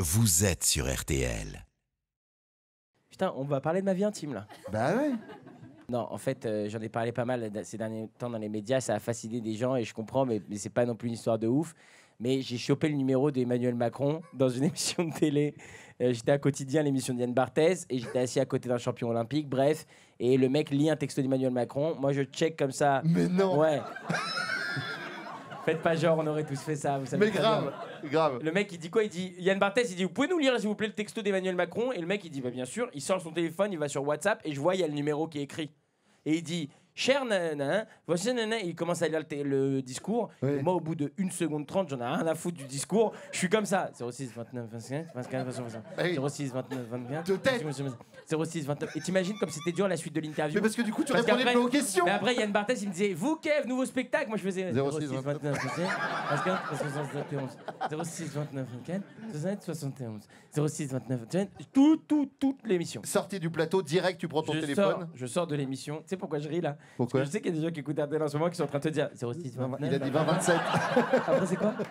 vous êtes sur RTL. Putain, on va parler de ma vie intime là. Bah ouais. Non, en fait, j'en ai parlé pas mal ces derniers temps dans les médias, ça a fasciné des gens et je comprends, mais c'est pas non plus une histoire de ouf. Mais j'ai chopé le numéro d'Emmanuel Macron dans une émission de télé. J'étais à Quotidien, l'émission d'Yann Barthès, et j'étais assis à côté d'un champion olympique, bref. Et le mec lit un texto d'Emmanuel Macron. Moi, je check comme ça. Mais non. Ouais. Faites pas genre, on aurait tous fait ça. Vous savez. Mais grave, grave. Le mec, il dit quoi? Il dit, Yann Barthès, il dit, vous pouvez nous lire, s'il vous plaît, le texto d'Emmanuel Macron? Et le mec, il dit, bah bien sûr. Il sort son téléphone, il va sur WhatsApp, et je vois, il y a le numéro qui est écrit. Et il dit, cher nanana, voici nanana, il commence à lire le discours. Oui. Et moi, au bout de 1 seconde 30, j'en ai rien à foutre du discours. Je suis comme ça. 06 29 25 25 25 06 29 25 De tête. 06 29. Et t'imagines comme c'était dur la suite de l'interview. Mais parce que du coup, tu Parce répondais qu'après- pas aux questions. Mais après, Yann Barthès, il me disait, vous, Kev, nouveau spectacle. Moi, je faisais 06 06 29 71 06 29 24 67 71 06 29 24 toute l'émission. Sorti du plateau, direct, tu prends ton téléphone. Je sors de l'émission. Tu sais pourquoi je ris là? Pourquoi? Parce que je sais qu'il y a des gens qui écoutent RTL en ce moment qui sont en train de te dire 06 29. Il a dit 20-27. Après, c'est quoi?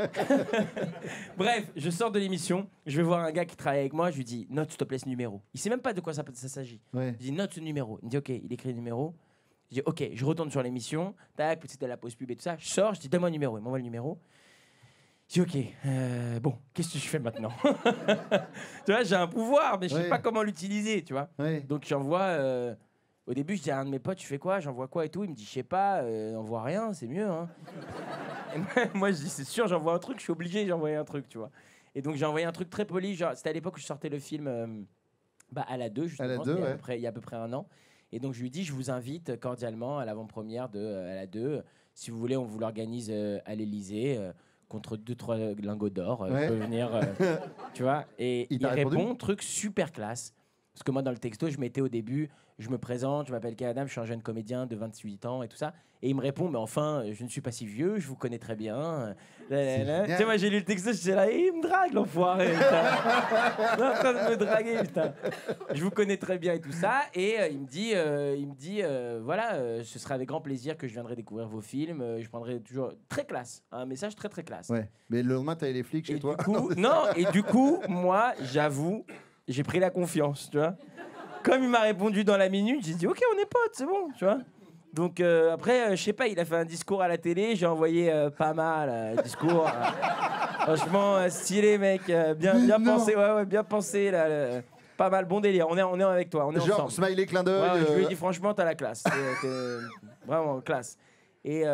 Bref, je sors de l'émission. Je vais voir un gars qui travaille avec moi. Je lui dis, note s'il te plaît ce numéro. Il sait même pas de quoi ça s'agit. Ouais. Je dis, note ce numéro. Il me dit, ok, il écrit le numéro. Je dis, ok, je retourne sur l'émission. Tac, c'était la pause pub et tout ça. Je sors, je dis, donne-moi le numéro. Il m'envoie le numéro. Je dis, ok, bon, qu'est-ce que je fais maintenant? Tu vois, j'ai un pouvoir, mais je sais Ouais. pas comment l'utiliser, tu vois. Ouais. Donc j'envoie. Au début, je dis à un de mes potes, tu fais quoi? J'envoie quoi et tout? Il me dit, je sais pas, envoie rien, c'est mieux. Hein. Et moi, je dis, c'est sûr, j'envoie un truc, je suis obligé d'envoyer un truc, tu vois. Et donc, j'ai envoyé un truc très poli. C'était à l'époque où je sortais le film à la 2, justement. À la 2, c'était ouais. il y a à peu près 1 an. Et donc, je lui dis, je vous invite cordialement à l'avant-première de à la 2. Si vous voulez, on vous l'organise à l'Élysée. Contre 2-3 lingots d'or, Ouais. je peux venir, tu vois. Et Il il t'a répondu répond, truc super classe. Parce que moi, dans le texto, je mettais au début, je me présente, je m'appelle Kadam, je suis un jeune comédien de 28 ans et tout ça. Et il me répond, mais enfin, je ne suis pas si vieux, je vous connais très bien. Tu sais, moi, j'ai lu le texto, j'étais là, il me drague, l'enfoiré. Putain. Il est en train de me draguer, putain. Je vous connais très bien et tout ça. Et il me dit, voilà, ce sera avec grand plaisir que je viendrai découvrir vos films. Je prendrai toujours très classe, un message très très classe. Ouais. Mais le lendemain, t'avais les flics chez Et toi. du coup, non, et du coup, moi, j'avoue, j'ai pris la confiance, tu vois. Comme il m'a répondu dans la minute, j'ai dit, ok, on est potes, c'est bon, tu vois. Donc après, je sais pas, il a fait un discours à la télé, j'ai envoyé pas mal, discours. Franchement, stylé, mec, bien pensé, ouais, bien pensé, là, pas mal, bon délire, on est avec toi, on est Genre, ensemble. smiley, clin d'œil. Ouais, je lui ai dit, franchement, t'as la classe. T'es vraiment classe. Et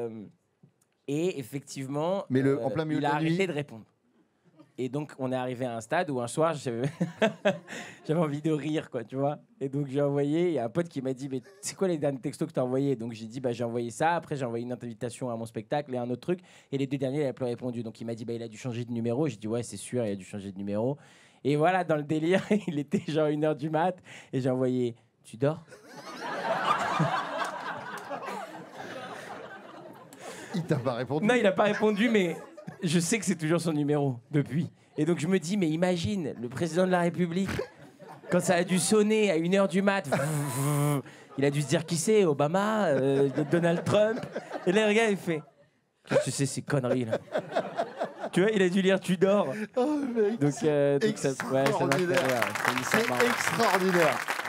effectivement, Mais en plein milieu il de a la nuit. arrêté de répondre. Et donc, on est arrivé à un stade où un soir, j'avais envie de rire, quoi, tu vois. Et donc, j'ai envoyé, il y a un pote qui m'a dit, mais c'est quoi les derniers textos que tu as envoyés? Donc, j'ai dit, bah, j'ai envoyé ça. Après, j'ai envoyé une invitation à mon spectacle et un autre truc. Et les 2 derniers, il n'a plus répondu. Donc, il m'a dit, bah, il a dû changer de numéro. J'ai dit, ouais, c'est sûr, il a dû changer de numéro. Et voilà, dans le délire, il était genre 1h du mat. Et j'ai envoyé, tu dors? Il t'a pas répondu. Non, il n'a pas répondu, mais je sais que c'est toujours son numéro depuis. Et donc je me dis, mais imagine, le président de la République, quand ça a dû sonner à 1h du mat, il a dû se dire qui c'est, Obama, Donald Trump. Et là, le gars, il fait, qu'est-ce que c'est ces conneries là? Tu vois, il a dû lire Tu dors. Oh, mec, Donc, c'est ça, ouais, ça m'a fait extraordinaire. rire. C'est une histoire C'est marrante. extraordinaire.